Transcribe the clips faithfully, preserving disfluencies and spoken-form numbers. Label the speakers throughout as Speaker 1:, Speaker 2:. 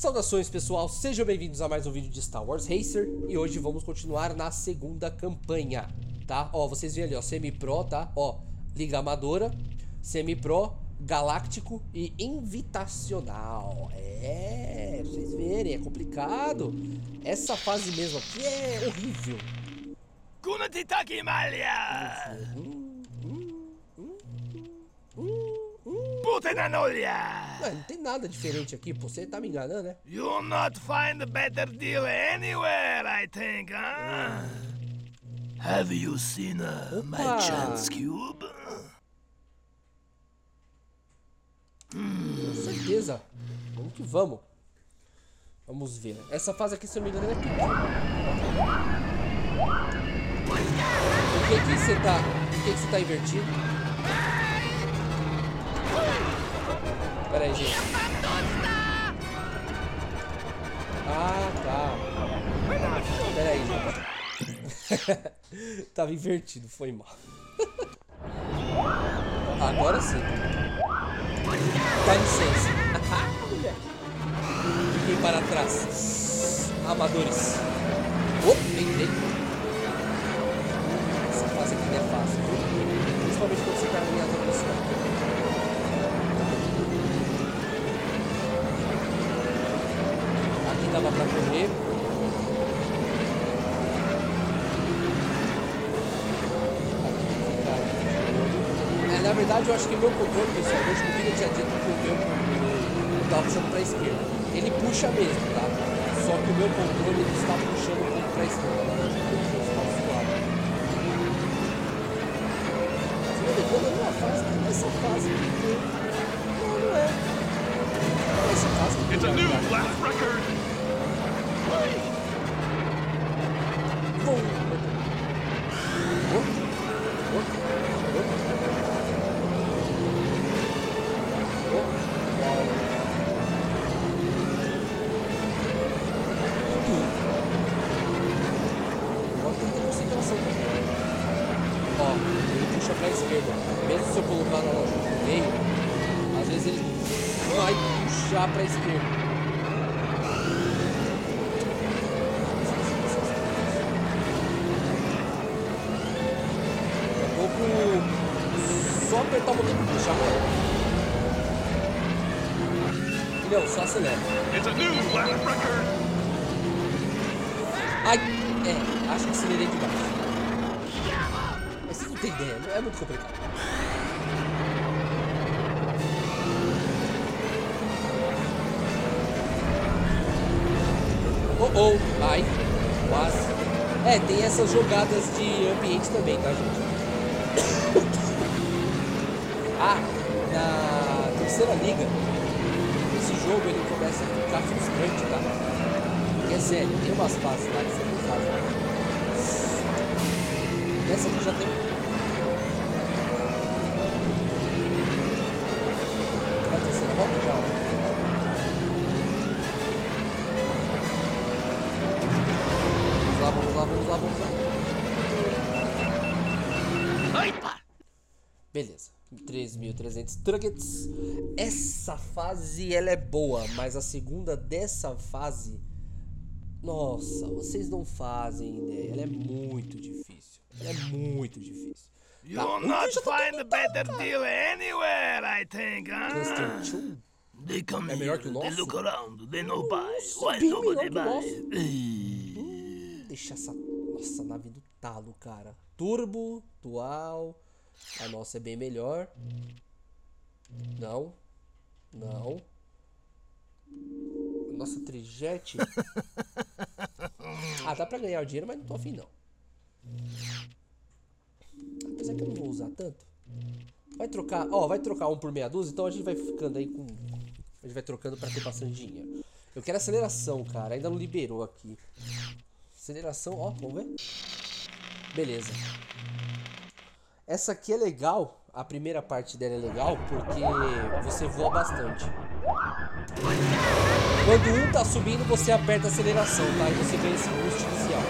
Speaker 1: Saudações pessoal, sejam bem-vindos a mais um vídeo de Star Wars Racer. E hoje vamos continuar na segunda campanha, tá? Ó, vocês veem ali, ó, Semi-Pro, tá? Ó, Liga Amadora, Semi-Pro, Galáctico e Invitacional. É, pra vocês verem, é complicado. Essa fase mesmo aqui é horrível.
Speaker 2: Kunatitaki Malia! Putenanolia!
Speaker 1: Não, não tem nada diferente aqui, pô. Você tá me enganando, né?
Speaker 2: You'll not find a better deal anywhere, I think, huh? Have you seen uh, my
Speaker 1: Opa!
Speaker 2: chance cube?
Speaker 1: Com certeza. Vamos que vamos. Vamos ver. Essa fase aqui, se eu não me engano, é pequena. Por que que você tá... Por que que você tá invertido? Pera aí, gente. Ah, tá. Pera aí, gente. Tava invertido, foi mal. Agora sim. Dá licença. Fiquem para trás. Amadores. Oh, entrei. Essa fase aqui não é fácil, viu? Principalmente quando você tá em alta velocidade. Aqui dava pra correr. É, na verdade, eu acho que o meu controle, pessoal, hoje no vídeo eu tinha dito que o meu eu tava puxando pra esquerda. Ele puxa mesmo, tá? Só que o meu controle ele está puxando um pouco pra esquerda. Você vai ver quando é uma fase, essa fase que tem. Não, não é. Essa fase que tem.
Speaker 2: It's a new blast record!
Speaker 1: Bom. Oh. Oh. Ó, ele puxa pra esquerda. Mesmo se eu colocar na loja no meio, às vezes ele vai puxar pra esquerda. Daqui a pouco, só apertar o botão de puxar. Não, só acelera.
Speaker 2: It's a new blast record!
Speaker 1: Ai, é, acho que acelerei demais. Mas vocês não tem ideia, é muito complicado. Oh, oh, ai, quase. É, tem essas jogadas de ambiente também, tá, gente? Ah, na terceira liga, esse jogo ele começa a ficar frustrante, tá? É sério, tem umas fases lá que você não faz. Essa aqui já tem. Vai ter terceira volta já, ó. Vamos lá, vamos lá, vamos lá, vamos lá.
Speaker 2: Opa!
Speaker 1: Beleza. três mil e trezentos truckets. Essa fase ela é boa, mas a segunda dessa fase, nossa, vocês não fazem ideia. Ela é muito difícil. Ela é muito difícil.
Speaker 2: You'll not find a better deal anywhere, I think,
Speaker 1: Cluster
Speaker 2: huh?
Speaker 1: dois?
Speaker 2: They come
Speaker 1: É melhor
Speaker 2: here,
Speaker 1: que o
Speaker 2: they
Speaker 1: nosso?
Speaker 2: look around, they no buy.
Speaker 1: Nossa,
Speaker 2: Why
Speaker 1: bem
Speaker 2: nobody
Speaker 1: melhor
Speaker 2: buy?
Speaker 1: que Hum, deixa essa nossa nave do talo, cara. Turbo, dual. A nossa é bem melhor. Não. Não. A nossa trijet. Ah, dá pra ganhar o dinheiro, mas não tô afim não. Apesar que eu não vou usar tanto. Vai trocar, ó, vai trocar um por meia dúzia, então a gente vai ficando aí com... A gente vai trocando pra ter bastante dinheiro. Eu quero aceleração, cara, ainda não liberou aqui. Aceleração, ó, vamos ver. Beleza. Essa aqui é legal, a primeira parte dela é legal, porque você voa bastante. Quando um tá subindo, você aperta a aceleração, tá? E você ganha esse boost inicial.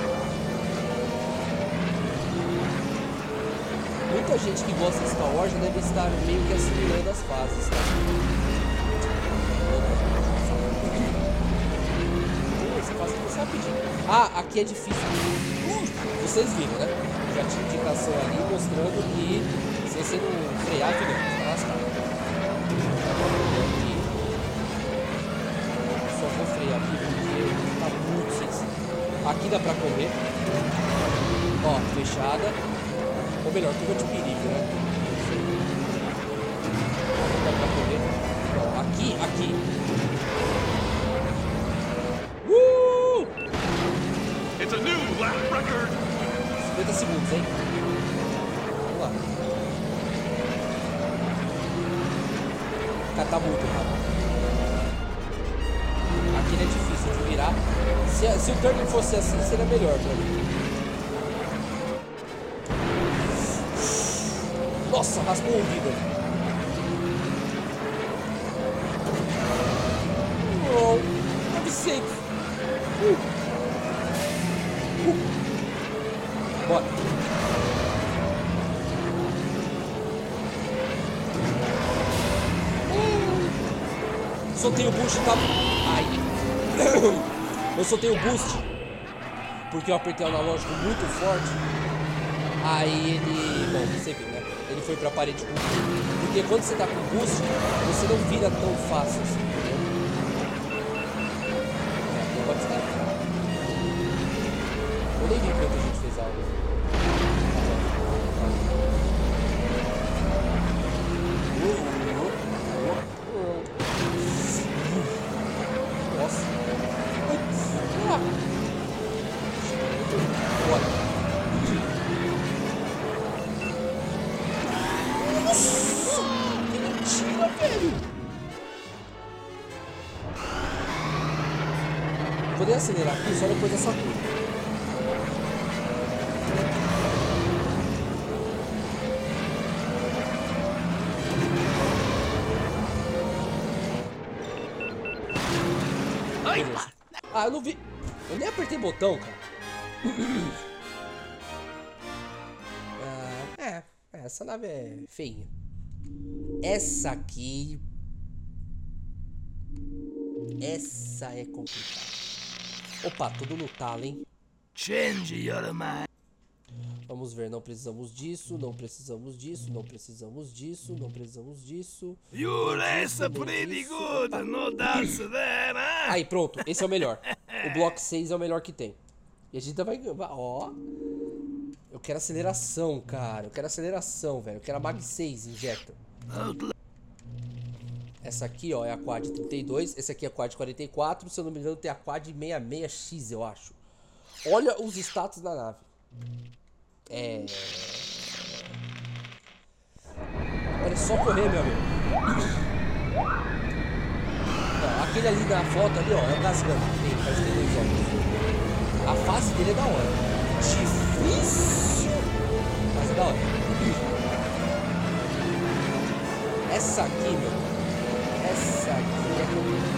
Speaker 1: Muita gente que gosta de Star Wars já deve estar meio que assimilando as fases, tá? Ah, aqui é difícil. Uh, vocês viram, né? Já tinha indicação ali mostrando que se você não frear, filho, você tá lascado. Aqui. Só vou frear aqui porque tá muito sensível. Aqui dá pra correr. Ó, fechada. Ou melhor, curva de perigo, né? Aqui dá pra correr. Ó, aqui, aqui. Uh!
Speaker 2: It's a new lap record.
Speaker 1: cinquenta segundos, hein? Vamos lá. Cara, tá muito rápido. Aqui ele é difícil de virar. Se, se o turning fosse assim, seria melhor pra mim. Nossa, raspou o ouvido ali. Oh, nove seis. Uh. Uh. Bora. Uh. Soltei o boost, tá? Ai. Eu soltei o boost porque eu apertei o analógico muito forte. Aí ele... Bom, você viu, né? Ele foi pra parede com tudo. Porque quando você tá com boost, você não vira tão fácil assim, entendeu? É, não pode estar. Eu nem vi quanto a gente fez algo. Nossa. Bora. Nossa! Que mentira, velho! Eu poderia acelerar aqui só depois dessa curva. Beleza. Ah, eu não vi. Eu nem apertei botão, cara. Ah, é, essa nave é feinha. Essa aqui. Essa é complicada. Opa, tudo no talo, hein?
Speaker 2: Change your mind.
Speaker 1: Vamos ver, não precisamos disso, não precisamos disso, não precisamos disso, não precisamos disso.
Speaker 2: You're
Speaker 1: disso, nem
Speaker 2: pretty
Speaker 1: disso.
Speaker 2: good,
Speaker 1: Opa.
Speaker 2: no doubts there, huh?
Speaker 1: Aí, pronto, esse é o melhor. O bloco seis é o melhor que tem. E a gente vai... Ó... Eu quero aceleração, cara. Eu quero aceleração, velho. Eu quero a Mag seis, injecta. Essa aqui, ó, é a Quad trinta e dois. Esse aqui é a Quad quarenta e quatro. Se eu não me engano, tem a Quad sessenta e seis X, eu acho. Olha os status da nave. É... Agora é só correr, meu amigo. Ó, aquele ali da foto ali, ó, é o Gasgan. Tem, parece que tem dois olhos. A face dele é da hora. Difícil, mas é da hora. Essa aqui, meu. Essa aqui é complicada.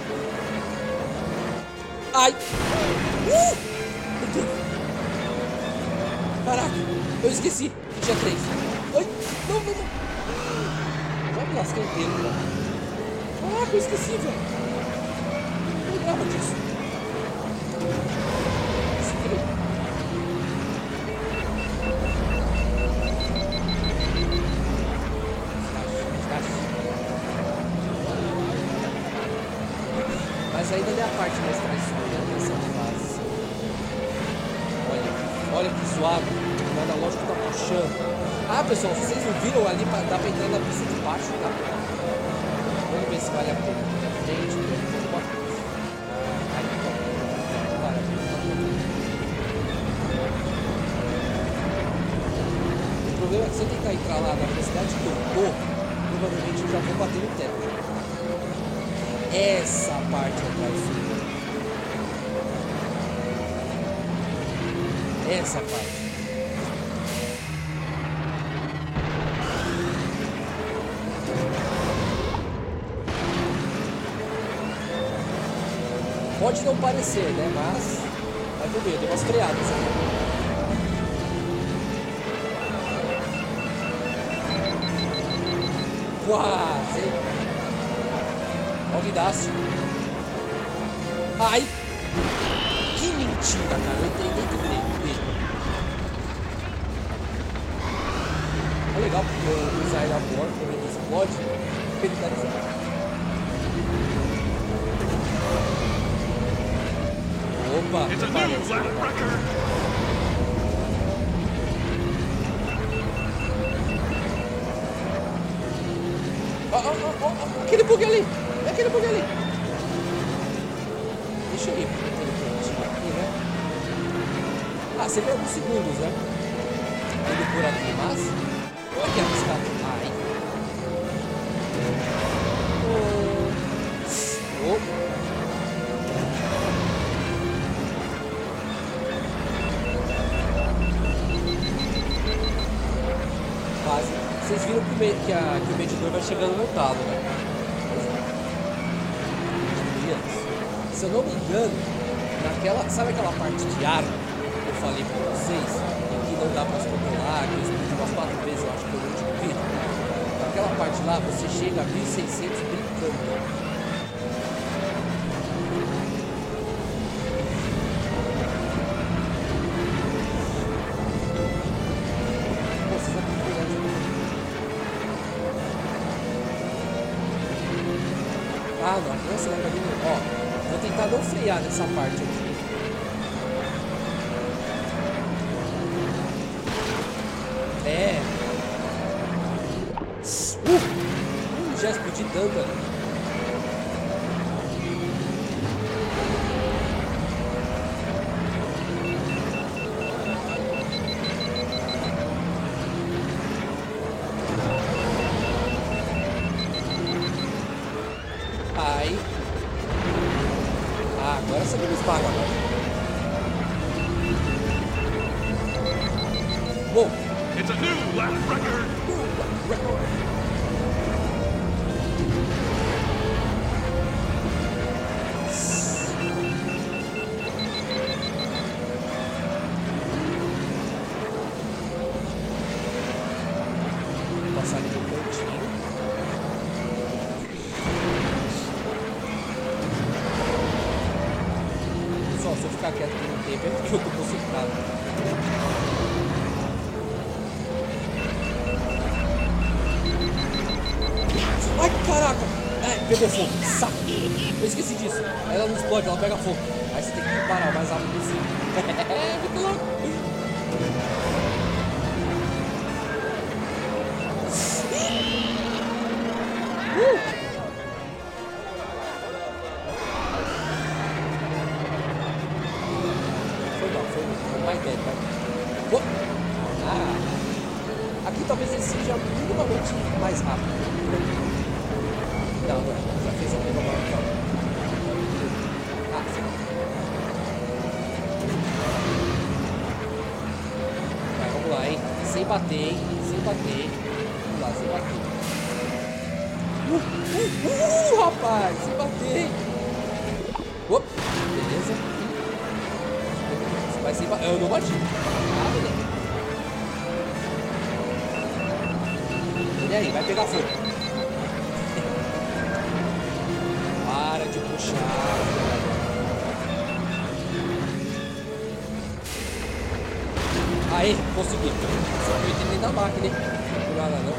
Speaker 1: Ai! Uh! Meu Deus! Caraca, eu esqueci que tinha três. Ai! Não, não, não! Já me lasquei inteiro, cara. Caraca, eu esqueci, velho. Não lembrava disso. Mas ainda é a parte mais traiçoeira dessa fase. Olha, olha que suave. O analógico tá puxando. Ah, pessoal, se vocês não viram ali, pra, dá pra entrar na pista de baixo, tá? Vamos ver se vale a pena. Aqui na frente, depois bota. Ah, aí tá. Para, o problema é que se eu tentar entrar lá na velocidade que eu tô, provavelmente eu já vou bater no teto. Essa parte é traiçoeira. Essa parte. Pode não parecer, né? Mas vai por meio, deu umas freadas aqui. Quase, hein? Olha o guindaste. Ai! Que mentira, cara. Eu entrei dentro dele. É legal porque eu usar ele a bordo, quando ele explode, ele dá risada. Opa!
Speaker 2: It's a new ladder wrecker.
Speaker 1: Ó, ó, ó, ó, aquele bug ali! É aquele bug ali! Deixa eu ir pro aquele pontinho aqui, né? Ah, você vê alguns segundos, né? Indo por aqui, mas... Olha que arriscado. Ai. Oh. Oh. Quase. Vocês viram que o, me que, a, que o medidor vai chegando no talo, né? Se eu não me engano, naquela, sabe aquela parte de ar que eu falei pra vocês, em que não dá pra se controlar, que eu expliquei umas quatro vezes, eu acho que foi no último vídeo. Naquela parte lá, você chega a mil e seiscentos brincando. Ah, não, não acelera ali. Ó, vou tentar não frear nessa parte aqui. É. Uh, uh, já explodi tanto ali. Aí. Ah, agora você não me esbarra agora. Bom.
Speaker 2: It's a new lap record.
Speaker 1: Record. Vou passar ali no cantinho. Se eu ficar quieto por um tempo é porque eu tô concentrado. Ai, caraca! Ai, pegou fogo. Saco! Eu esqueci disso. Ela não explode, ela pega fogo. Aí você tem que parar o mais rápido possível. É, muito louco! Uh! Mais velho, vai. Oh. Ah. Aqui talvez ele seja minimamente mais rápido. Não, não, já fez a mesma hora, então. Ah, sim. Vai, vamos lá, hein? Sem bater, hein? Sem bater. Vamos lá, sem bater. Uh, uh, uh, rapaz! Sem bater, hein? Oh, beleza. Mas sem bater. Eu não bati. Ah, beleza. E aí, vai pegar fogo. Para de puxar. Aí, consegui. Só que eu entrei da máquina, hein? Não nada não.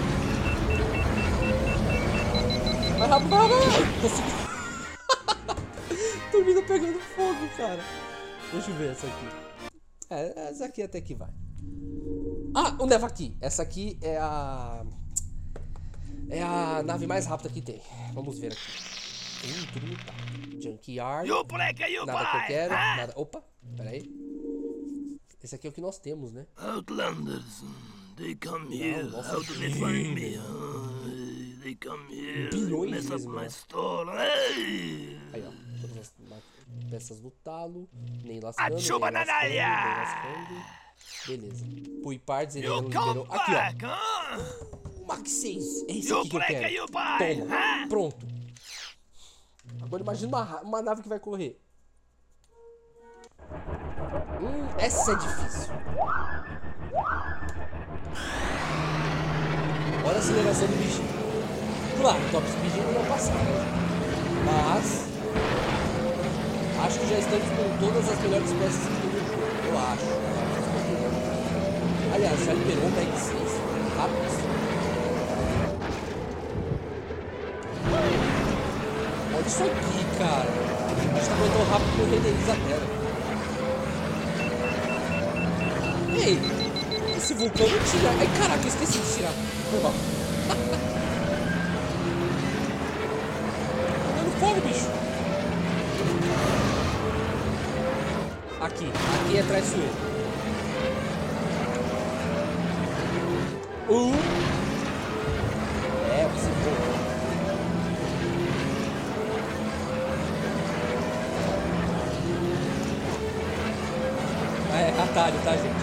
Speaker 1: Vai rápido, vai rápido. Consegui. Tô vindo pegando fogo, cara. Deixa eu ver essa aqui. É, essa aqui até que vai. Ah, o Neva aqui. Essa aqui é a... É a nave mais rápida que tem. Vamos ver aqui. Hum, tudo muito tá. Junkyard. Nada que eu quero. Nada... Opa, pera aí. Esse aqui é o que nós temos, né?
Speaker 2: Outlanders, they come here.
Speaker 1: Não, nossa,
Speaker 2: How do they find me? Uh, they come here.
Speaker 1: Bilhões
Speaker 2: Mess
Speaker 1: de
Speaker 2: up
Speaker 1: vezes
Speaker 2: my
Speaker 1: mais.
Speaker 2: store. Hey!
Speaker 1: Aí, ó. Todas as peças no talo. Nem lascando, nem
Speaker 2: Achuba
Speaker 1: lascando,
Speaker 2: na
Speaker 1: nem
Speaker 2: área!
Speaker 1: lascando. Beleza. Pui Parts, ele não
Speaker 2: You
Speaker 1: liberou.
Speaker 2: come
Speaker 1: Aqui,
Speaker 2: back,
Speaker 1: ó.
Speaker 2: huh?
Speaker 1: O Max seis. É esse
Speaker 2: You
Speaker 1: aqui que eu
Speaker 2: break,
Speaker 1: quero.
Speaker 2: you buy,
Speaker 1: Toma.
Speaker 2: huh?
Speaker 1: Pronto. Agora imagina uma, uma nave que vai correr. Hum, essa é difícil. Olha a aceleração do bichinho. Claro, o top speed não vai passar, né? Mas acho que já estamos com todas as melhores peças que tem no jogo, eu acho. Aliás, já liberou o Mag seis. Rápido isso. Olha isso aqui, cara. A gente tá correndo tão rápido que eu renderizo a tela. Ei, esse vulcão não tira. Ai, caraca, eu esqueci de tirar. Foi mal. Tá dando fogo, bicho. Aqui, aqui é traiçoeiro. Uh. É, você voa. É, atalho, tá, gente?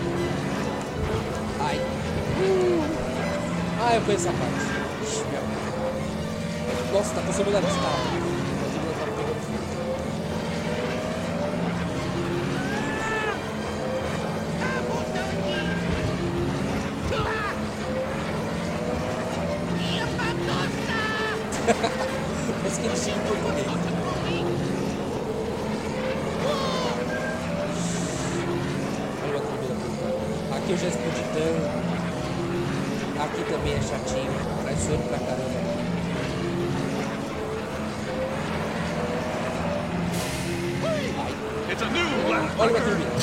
Speaker 1: Ai. Uh. Ah, eu conheço essa parte. Ixi, meu. Nossa, tá passando da vista. Parece que ele tinha em português. Olha a câmera. Aqui eu já explodi tanto. Aqui também é chatinho. Traiçoeiro pra caramba. Ai. Olha a turbina.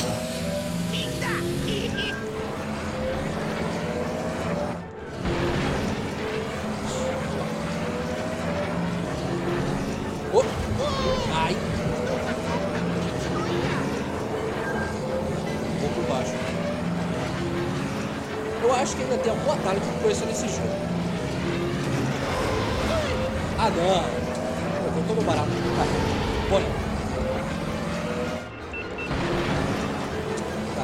Speaker 1: Oh. Ai. Vou por baixo. Eu acho que ainda tem algum atalho que eu conheço nesse jogo. Ah, não. Eu tô no barato. Tá. Bora. Tá.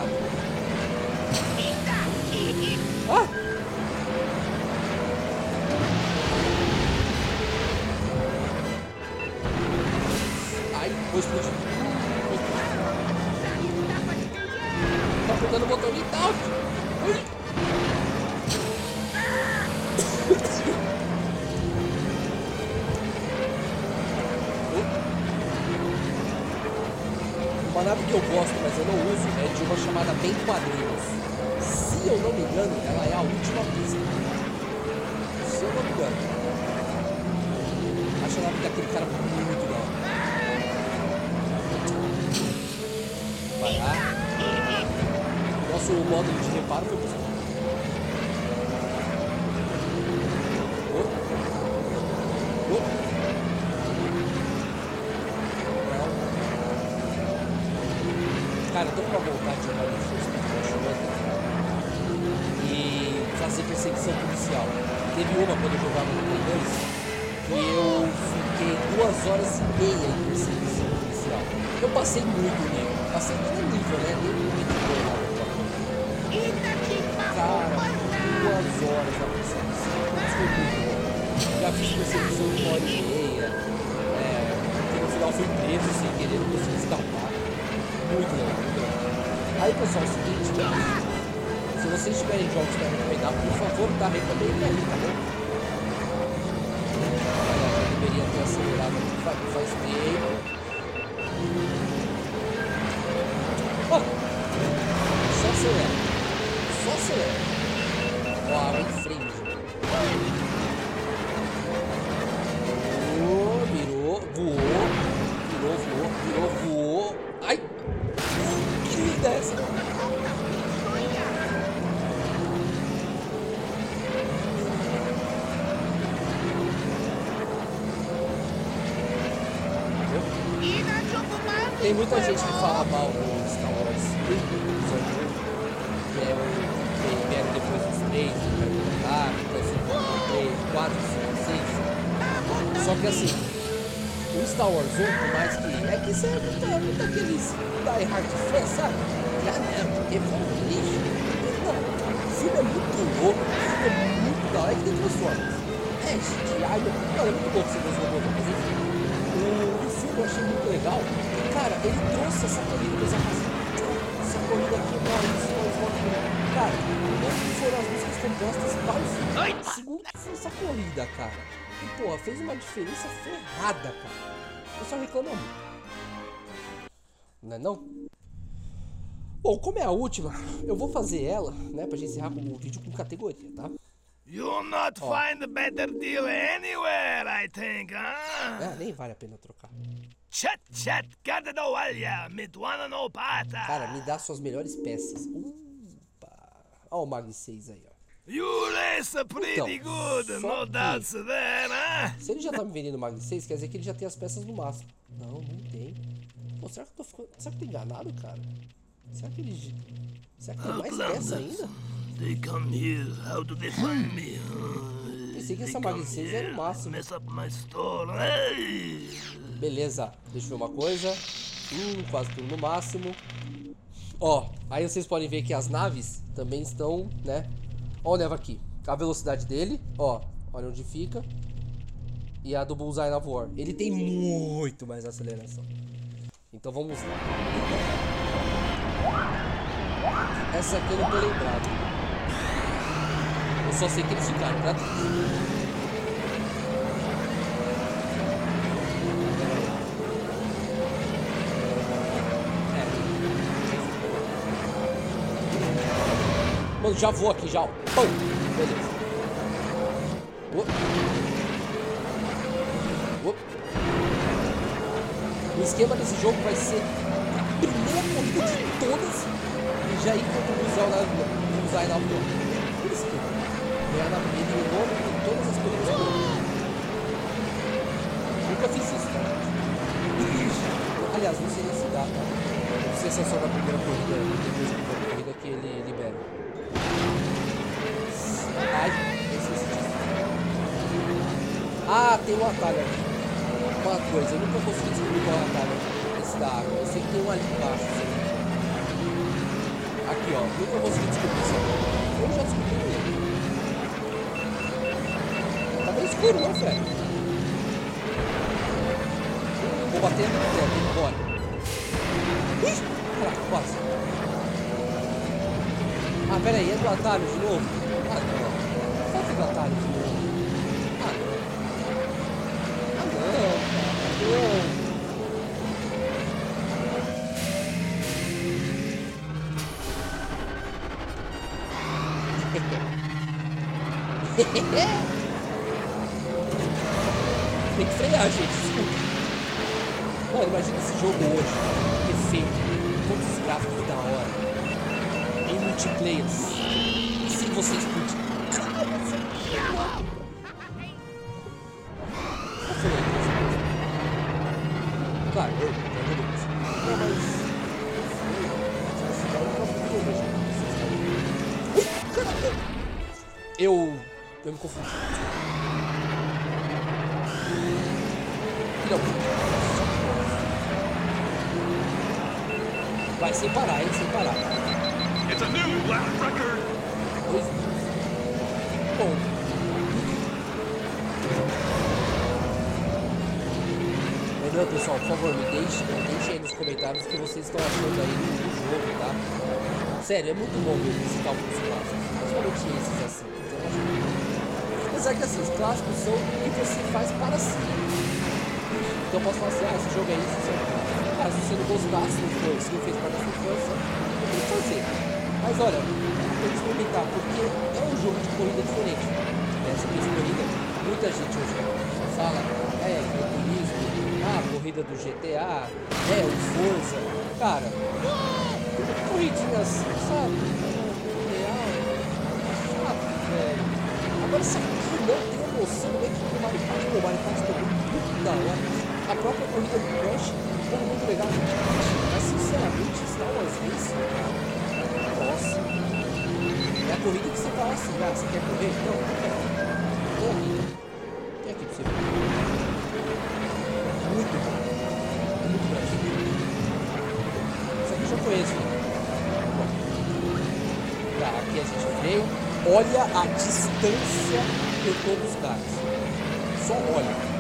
Speaker 1: Ah! Ai, vou explodir. Vou explodir. Tá apertando o botão de tal. Ui. Uma nave que eu gosto, mas eu não uso, é de uma chamada Bem Quadrinhos. Se eu não me engano, ela é a última pista. Se eu não me engano. Acho a nave daquele cara muito da hora. Vai lá. Nosso módulo de reparo foi possível. Oh. Oh. Cara, eu tô com uma vontade de jogar no Força e fazer perseguição policial. Teve uma quando eu jogava no Play dois que eu fiquei duas horas e meia em perseguição policial. Eu passei muito nível. Passei no nível, né? Nem muito bom lá. Cara, duas horas na perseguição. Isso foi muito bom. Já fiz perseguição de uma hora e meia. É, que no final fui preso sem querer, não consegui escapar. Muito legal, muito legal. Aí, pessoal, é o seguinte, se vocês tiverem jogos para recomendar, por favor, tá, recomendem aí, tá bom? Olha, eu deveria ter acelerado aqui faz, faz tempo. Ó, só acelera. Só acelera. Ó, água em frente. Virou, virou, voou. Virou, voou, virou, voou. Ai! Que linda é essa? Tem muita gente que fala mal do Star Wars, que é o que vieram depois dos três, o Império Contra-Ataque, três, quatro, cinco, seis. Só que assim, o Star Wars um, por mais que é que isso é muito, muito aqueles die hard fãs, sabe? Ah não, porque foi um lixo. Não, o filme é muito louco, o filme é muito da hora, é que tem Transformers. É, C G I, mano, é muito bom que você gostou do mas enfim. O, o filme eu achei muito legal. Cara, ele trouxe essa corrida dos arrastos. Essa corrida aqui, cara, isso foi cara, primeiro que foram as músicas compostas para o filme. Segundo que foi essa corrida, cara. E, porra, fez uma diferença ferrada, cara. O pessoal reclama muito. Não é não? Bom, como é a última, eu vou fazer ela, né, pra gente encerrar o vídeo com categoria, tá?
Speaker 2: You'll not
Speaker 1: Ó.
Speaker 2: find a better deal anywhere, I think, huh?
Speaker 1: Ah, nem vale a pena trocar.
Speaker 2: Chat chat gadadowalya mitwananopata.
Speaker 1: Cara, me dá suas melhores peças. Opa! Ó o Mag seis aí, ó.
Speaker 2: You lace pretty
Speaker 1: Então,
Speaker 2: good,
Speaker 1: só
Speaker 2: no
Speaker 1: que-
Speaker 2: doubts there, huh?
Speaker 1: Se ele já tá me vendendo Mag seis, quer dizer que ele já tem as peças no máximo. Não, não tem. Pô, será que eu tô ficando... Será que eu tô enganado, cara? Será que ele... Será que tem mais peça ainda?
Speaker 2: They come here, how do they find me?
Speaker 1: Pensei que essa Mag seis era o máximo.
Speaker 2: Mess up my store, hey!
Speaker 1: Beleza, deixa eu ver uma coisa. Hum, quase tudo no máximo. Ó, aí vocês podem ver que as naves também estão, né? Ó o Neva aqui. A velocidade dele, ó. Olha onde fica. E a do Bullseye Nav War. Ele tem muito mais aceleração. Então vamos lá. Essa aqui eu não tô lembrado. Eu só sei que eles ficaram pra trás. Mano, já vou aqui já, ó. Pum! Beleza. Uop. Uop. O esquema desse jogo vai ser a primeira corrida de todas e já ir contra o Bullseye na usar na rua. Por isso que ganhar na primeira e o nome em todas as corridas que eu nunca fiz isso, tá? Aliás, não sei nem se dá, tá? Não sei se é só na primeira corrida, depois da primeira corrida que ele libera. Ai, esqueci disso. Ah, tem um atalho aqui. Uma coisa, eu nunca consegui descobrir qual é o atalho desse da água. Eu sei que tem um ali embaixo. Sei. Aqui, ó. Nunca consegui descobrir isso aqui. Eu já descobri ele. Tá bem escuro, não, Fred? Vou bater no teto, bora. Ih! Caraca, quase. Ah, pera aí, é do atalho de novo? Ah, não. Só que do atalho de novo. Ah, não. Ah, não, cara. Não. Tem que frear, gente. Desculpa. Mano, imagina esse jogo hoje. Perfeito. Todos os gráficos da hora. Em multiplayer, se você explodir. Claro, eu não isso. Não, mas. Eu. Eu me confundi. Não. Vai sem parar, hein? Sem parar.
Speaker 2: It's a new lap record!
Speaker 1: Dois. Bom. Lembrando, pessoal, por favor, me deixem, me deixem aí nos comentários o que vocês estão achando aí do jogo, tá? Sério, é muito bom ver esses cálculos clássicos. Principalmente esses assim. Apesar que assim, os clássicos são o que você faz para si. Então eu posso falar assim, ah, esse jogo é isso, isso é aquilo. Ah, se você não gostasse, não foi, se não fez parte da sua infância, não tem o que fazer. Mas olha, tem que experimentar, porque é um jogo de corrida diferente. Essa de corrida, muita gente hoje só fala, é, Gran Turismo, ah, corrida do G T A, é, o Forza. Cara, corridinha assim, sabe? Real, chato, velho. Agora isso aqui não tem emoção, nem que o Mario Kart, o Mario Kart também muito da hora. A própria corrida do Crash foi muito legal. Mas sinceramente, Star Wars Race, nossa. É a corrida que você fala assim, ah, você quer correr? Não, não quero. Corre. Tem aqui pra você ver. Muito bom. Muito gratificante. Isso aqui eu já conheço. Bom. Tá, aqui a gente veio. Olha a distância que eu tô dos caras. Só olha.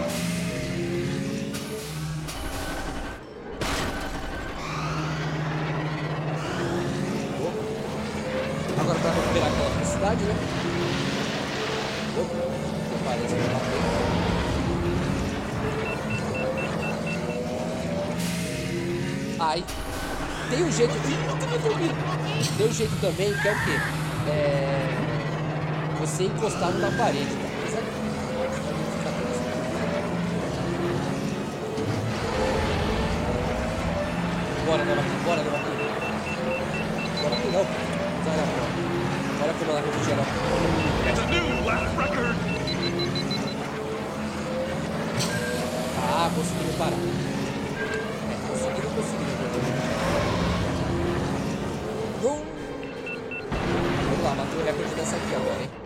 Speaker 1: Agora para recuperar aquela velocidade, né? Opa, que parece que eu batei. Ai. Tem um jeito... Tem um jeito também que é o quê? É... Você encostado na parede, tá? Bora, não, aqui, bora, não, aqui. Bora aqui, não. Sai lá, bora. Bora aqui, não, aqui, não.
Speaker 2: It's a new last record.
Speaker 1: Ah, conseguiu parar. É, conseguiu, conseguiu. Bum. Vamos lá, bateu o recorde dessa aqui agora, hein?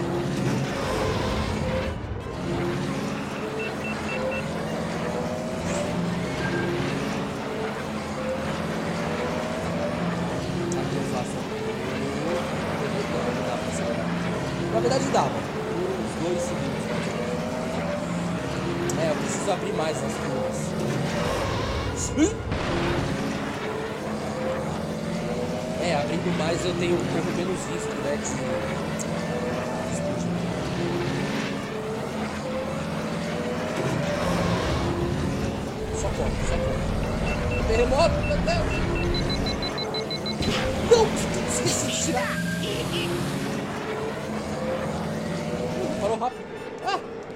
Speaker 1: Na verdade dava uns dois segundos. É, eu preciso abrir mais as curvas. É, abrindo mais eu tenho um pouco menos risco, né, de explodir. Só corre, só corre. Terremoto, meu Deus! Não, esqueci de tirar. Parou rápido. Ah!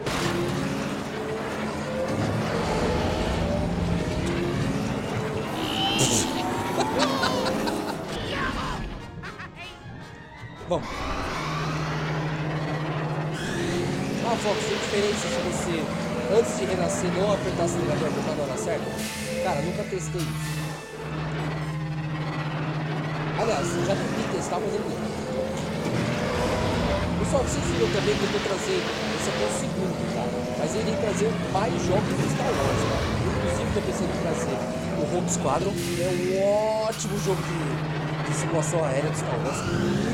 Speaker 1: Vamos. Ah, Fox, tem diferença se você, antes de renascer, não apertar o acelerador e apertar na hora certa? Cara, nunca testei isso. Aliás, já tentei testar, mas eu não. Pessoal, vocês viram também que eu vou trazer, esse aqui é o segundo, tá? Mas eu irei trazer mais jogos do Star Wars, tá? Inclusive, estou pensando em trazer o Rogue Squadron, que é um ótimo jogo de, de simulação aérea do Star Wars.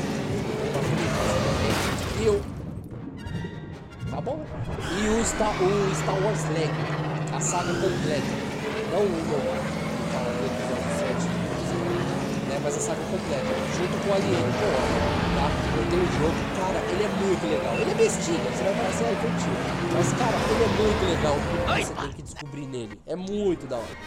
Speaker 1: E eu... Tá bom? E o Star, o Star Wars Lego, a saga completa. Não o novo, tá? O episódio sete, né? Mas a saga completa, junto com o Alien, pô, tá? Eu tenho um jogo, cara, ele é muito legal. Ele é bestinha, você vai falar assim, é infantil. Mas, cara, ele é muito legal. Você tem que descobrir nele. É muito da hora.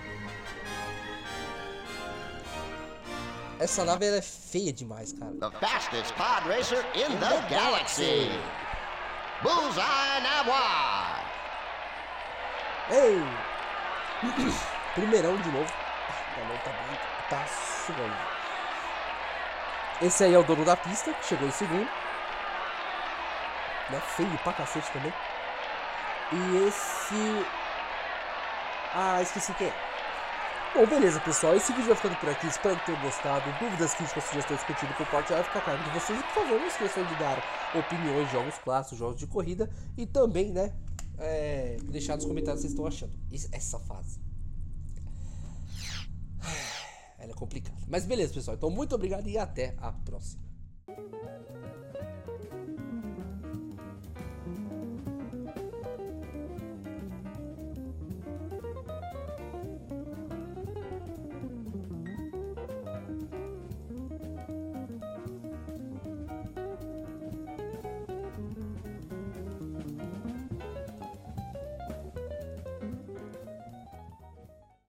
Speaker 1: Essa nave ela é feia demais, cara.
Speaker 3: The fastest pod racer in the galaxy. Bullseye Nawa.
Speaker 1: Ei! Primeirão de novo. Ah, não, tá bem. Tá suando. Esse aí é o dono da pista, que chegou em segundo. Né? Feio pra cacete também. E esse... Ah, esqueci quem é. Bom, beleza, pessoal. Esse vídeo vai ficando por aqui. Espero que tenham gostado. Dúvidas, críticas, sugestões, curtido, compartilhar, ficar cargo de vocês. E, por favor, não esqueçam de dar opiniões de jogos clássicos, jogos de corrida. E também, né, é, deixar nos comentários o que vocês estão achando. Essa fase. Ela é complicada. Mas beleza, pessoal. Então, muito obrigado e até a próxima.